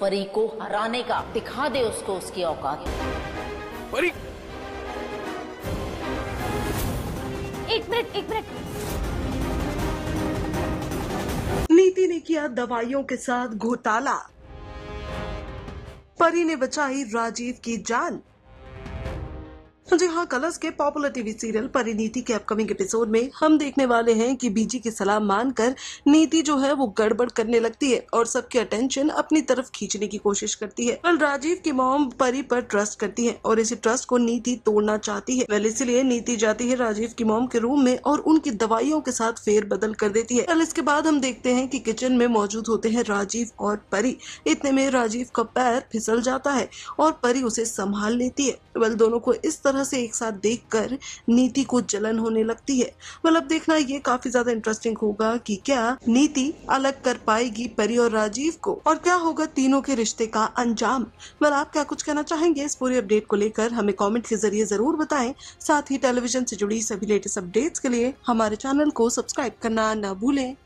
परी को हराने का। दिखा दे उसको उसकी औकात। परी, एक मिनट। नीति ने किया दवाइयों के साथ घोटाला, परी ने बचाई राजीव की जान। जी हाँ, कलर्स के पॉपुलर टीवी सीरियल परिणीति के अपकमिंग एपिसोड में हम देखने वाले हैं कि बीजी की सलाह मानकर नीति जो है वो गड़बड़ करने लगती है और सबके अटेंशन अपनी तरफ खींचने की कोशिश करती है। वेल, राजीव की मॉम परी पर ट्रस्ट करती है और इसी ट्रस्ट को नीति तोड़ना चाहती है। वेल, इसलिए नीति जाती है राजीव की मॉम के रूम में और उनकी दवाइयों के साथ फेर बदल कर देती है। वेल, इसके बाद हम देखते हैं कि किचन में मौजूद होते हैं राजीव और परी। इतने में राजीव का पैर फिसल जाता है और परी उसे संभाल लेती है। वेल, दोनों को इस तरह से एक साथ देखकर नीति को जलन होने लगती है। मतलब देखना ये काफी ज्यादा इंटरेस्टिंग होगा कि क्या नीति अलग कर पाएगी परी और राजीव को और क्या होगा तीनों के रिश्ते का अंजाम। आप क्या कुछ कहना चाहेंगे इस पूरी अपडेट को लेकर हमें कमेंट के जरिए जरूर बताएं। साथ ही टेलीविजन से जुड़ी सभी लेटेस्ट अपडेट्स के लिए हमारे चैनल को सब्सक्राइब करना न भूलें।